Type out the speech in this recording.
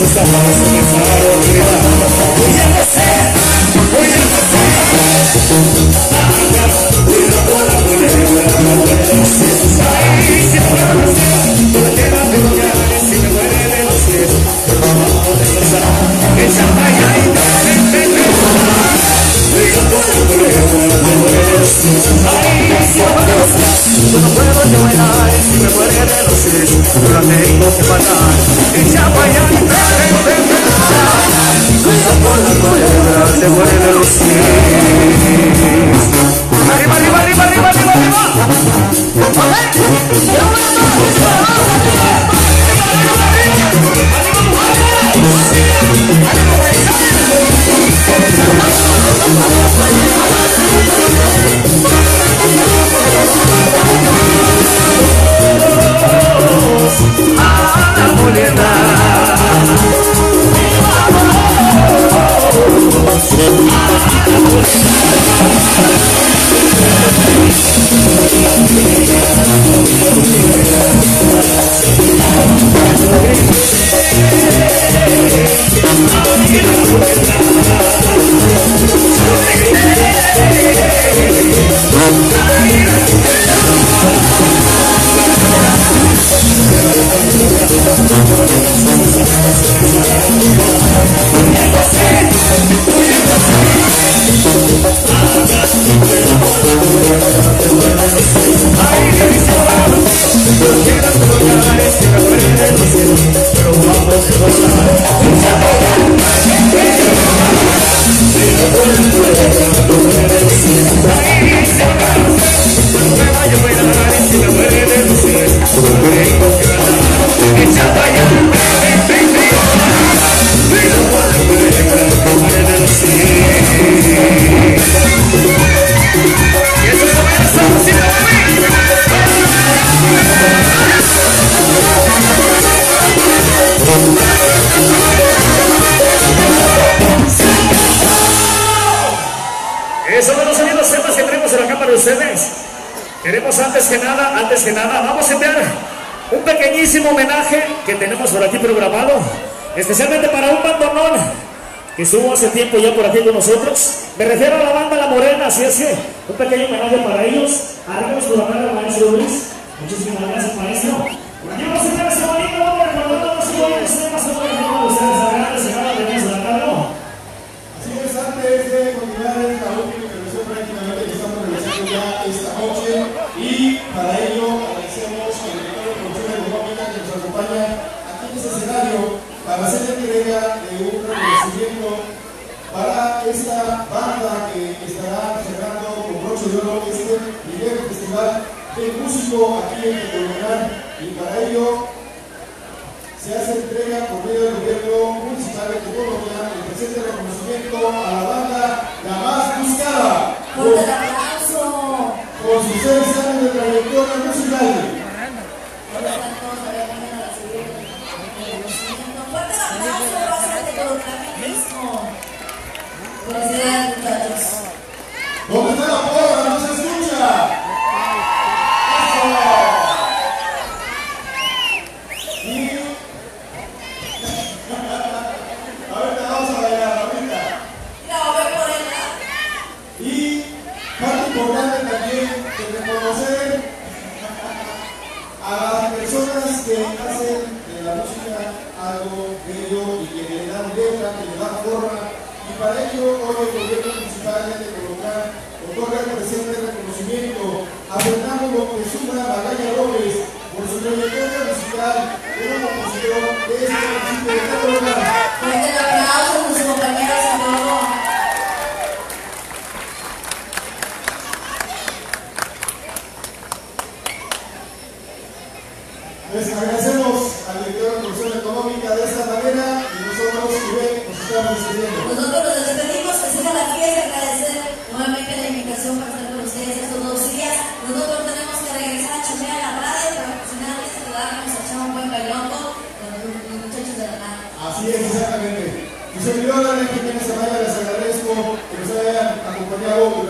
Esos son los sonidos temas que tenemos en acá para ustedes. Queremos antes que nada, vamos a enviar un pequeñísimo homenaje que tenemos por aquí programado, especialmente para un bandonón que estuvo hace tiempo ya por aquí con nosotros. Me refiero a la banda La Morena, así es que un pequeño homenaje para ellos. Arrancamos por la mano del maestro Luis. Muchísimas gracias, maestro. Por aquí vamos a enviar ese bonito, vamos recordando los siguientes temas que por ejemplo ustedes agarran, se van a venir a la tarde. Así es, antes de continuar esta última intervención prácticamente que estamos realizando ya esta noche, y para ello agradecemos al director de producción económica que nos acompaña aquí en este escenario para hacer la entrega de un reconocimiento para esta banda que estará cerrando con broche de oro este primer festival de músico aquí en Tecolmenar, y para ello se hace entrega por medio del gobierno municipal de Tecolmenar el presente reconocimiento a la banda La Más Buscada. ¡Fuerte el aplauso! Con sus 6 años de trayectoria musical. ¡Fuerte el aplauso! ¡Pásate por el mismo! ¡Felicidades, muchachos! ¿Dónde está la porra? ¡No se escucha! ¡Eso! Y ahorita vamos a bailar, ahorita. Mira, voy por ella. Y parte importante también de reconocer a las personas que hacen de la música algo bello y que le dan letra, que le dan forma. Y para ello hoy el gobierno municipal de Tecolmenar otorga el presente reconocimiento a Fernando Moctezuma Magaña López por su trayectoria musical como compositor de este municipio de Tecolmenar. ¡Fuerte el aplauso con sus compañeros y todo! Les agradecemos al director de producción económica de esta manera, y nosotros, Iván, nos estamos despidiendo. Nosotros nos despedimos, que siga la fiesta, agradecer nuevamente la invitación para estar con ustedes estos 2 días. Nosotros tenemos que regresar a chambear a la radio profesionales, ayudarnos a echar un buen bailongo con los muchachos de la radio. Así es, exactamente. Mi servidor, Daniel Jiménez Amaya, les agradezco que nos hayan acompañado